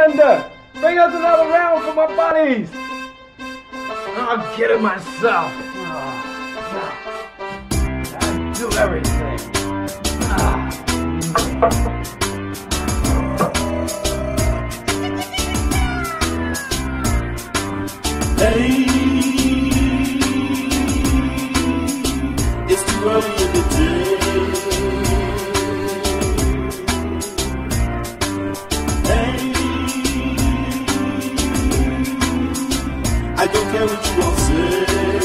bartender! Bring us another round for my buddies! I'll get it myself. I do everything. Hey, it's too early in the day. Hey, I don't care what you all say.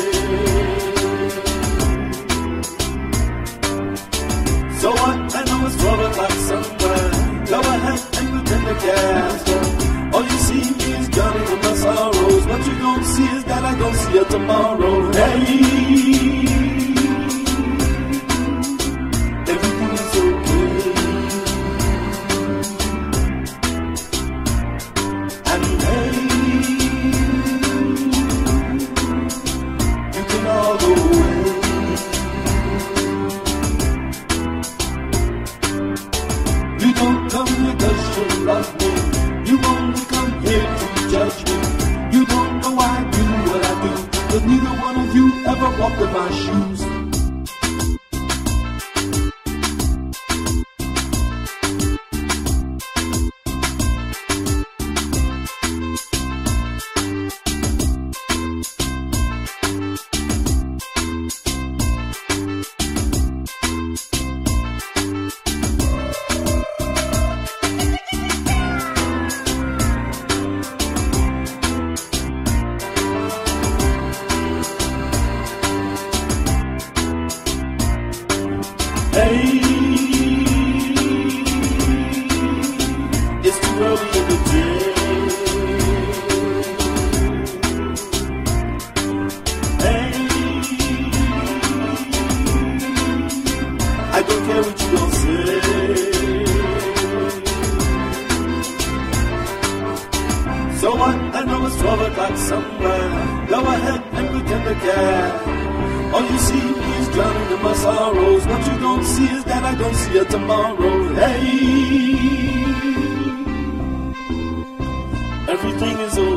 So what? I know it's 12 o'clock somewhere. Go ahead and pretend to gas. All you see is Johnny and my sorrows. What you don't see is that I don't see her tomorrow. Hey, everything is okay. And hey, you can all go away. You don't come here 'cause you love me. You only come here to judge me. You don't know I do what I do, 'cause neither one of you ever walked in my shoes. Hey, it's too early in the day. Hey, I don't care what you all say. So what? I know it's 12 o'clock somewhere. Go ahead and pretend to care. All you see is drowning in my sorrows. What you don't see is that I don't see her tomorrow. Hey, everything is over.